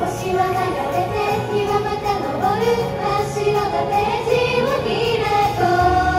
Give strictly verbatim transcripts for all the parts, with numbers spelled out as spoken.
星は流れて日はまた昇る真っ白なページを開こう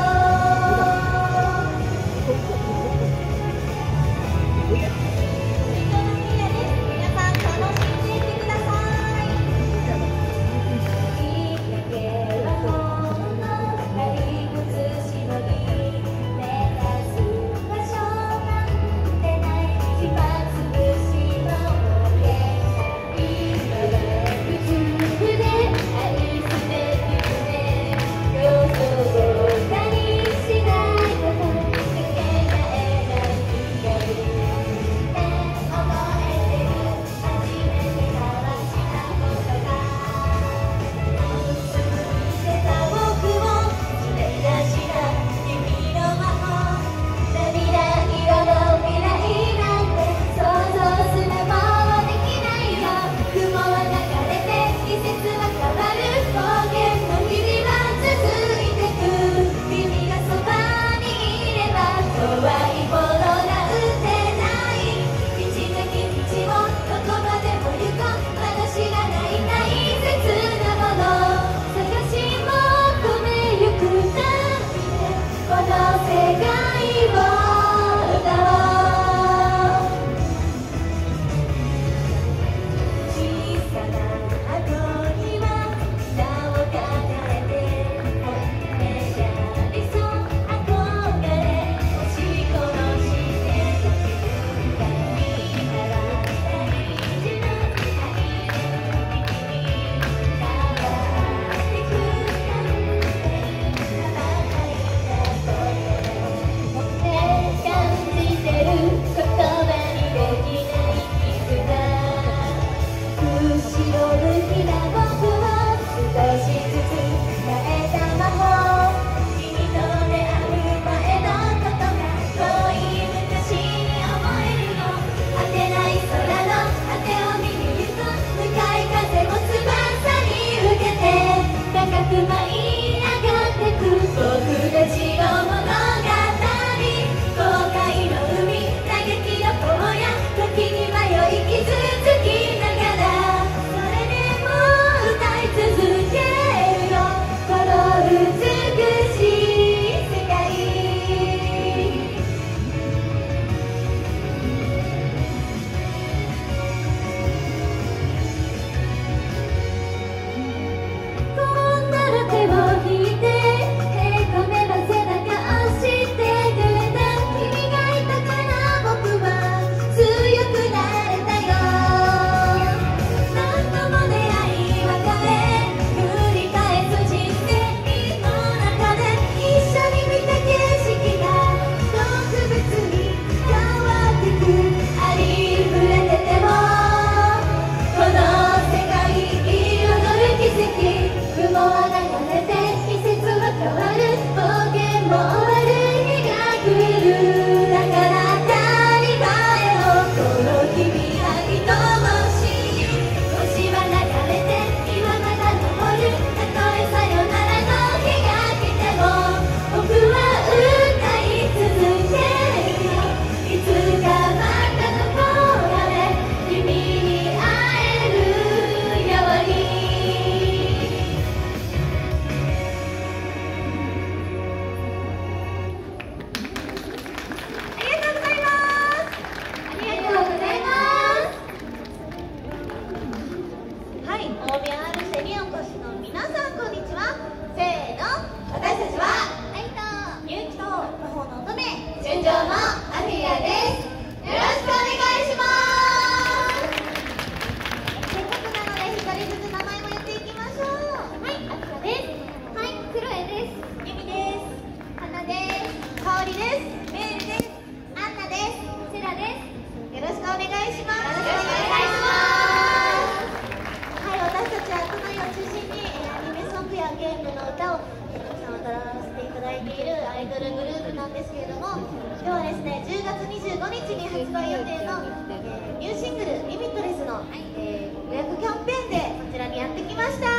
発売予定の、えー、ニューシングル「リミットレスの」えー、予約キャンペーンでこちらにやってきました。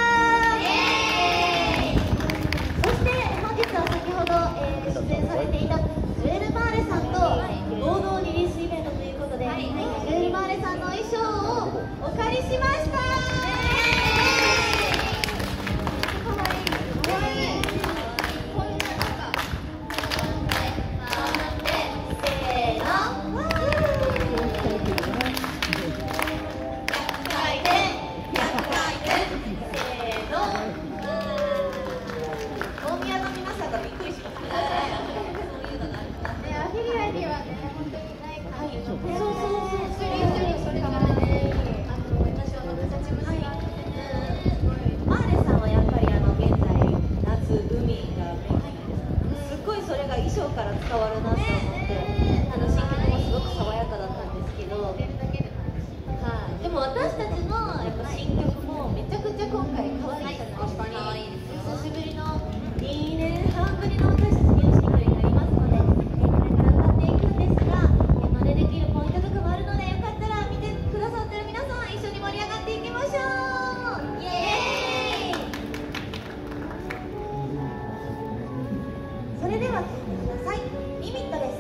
そして本日は先ほど、えー、出演されていたジュエル・マーレさんと合同リリースイベントということで、はい、ジュエル・マーレさんの衣装をお借りしました。 も私たちのやっぱ新曲もめちゃくちゃ今回可愛いじゃないですか。 可愛いですよ。 久しぶりのにねんはんぶりの私たちニューシングルになりますので、えーこれから歌っていくんですが、えー真似できるポイントとかもあるので、よかったら見てくださってる皆さん一緒に盛り上がっていきましょう。イエーイ。それでは聴いてください。リミットです。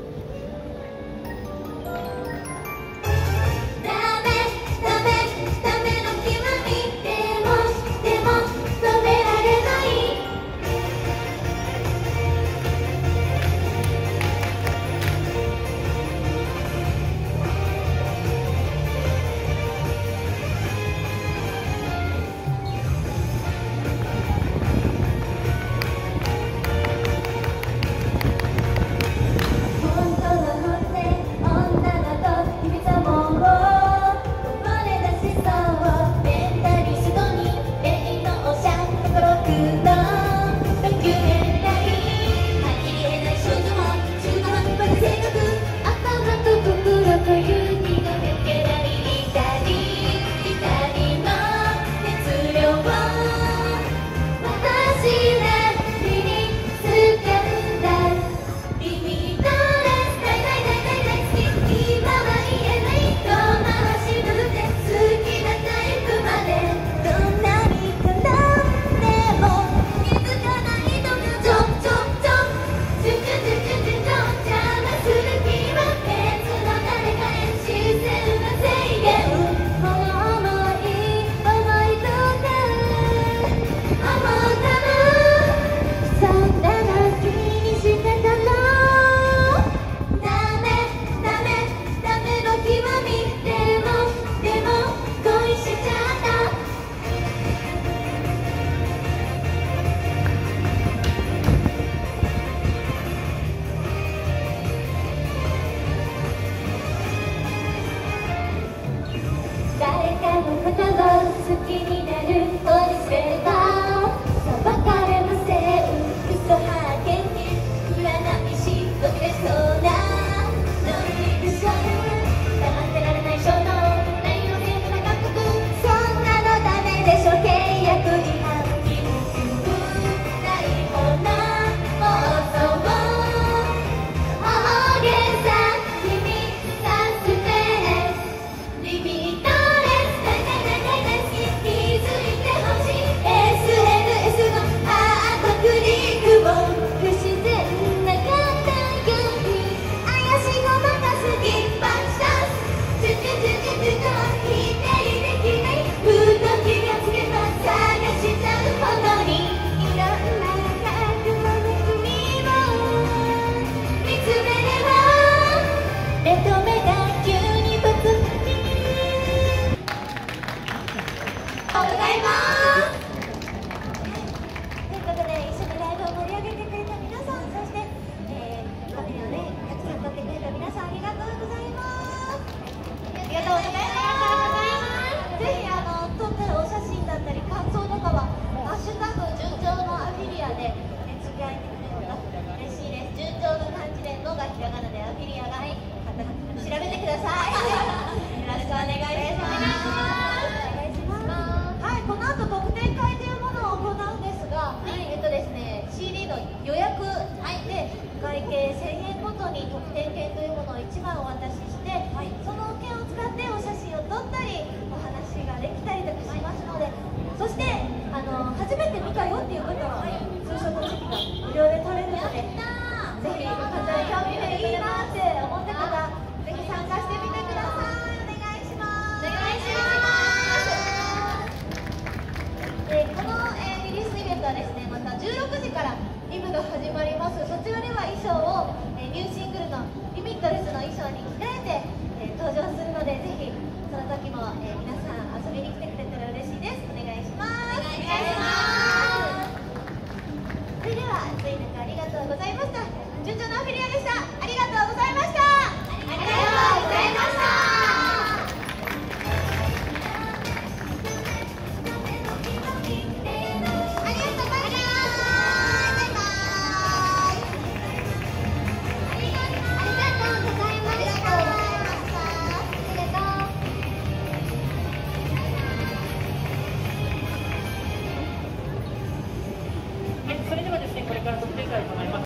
予約で会計せんえんごとに特典券というものをいちまいお渡しして、はい、その券を使ってお写真を撮ったりお話ができたりとかしますので、そしてあの初めて見たよっていう方はツーショットチェキが無料で撮れるので、ぜひよかったら興味でいいなって思った方ぜひ参加してみてください。お願いします。お願いします。でこの、えー、リリースイベントはですね、またじゅうろくじからリブが始まります。そちらでは衣装を、えー、ニューシングルのリミットレスの衣装に着替えて、えー、登場するので、ぜひその時も、えー、皆さん遊びに来てくれたら嬉しいです。お願いします。お願いします。それでは暑い中ありがとうございました。順調なアフィリアでした。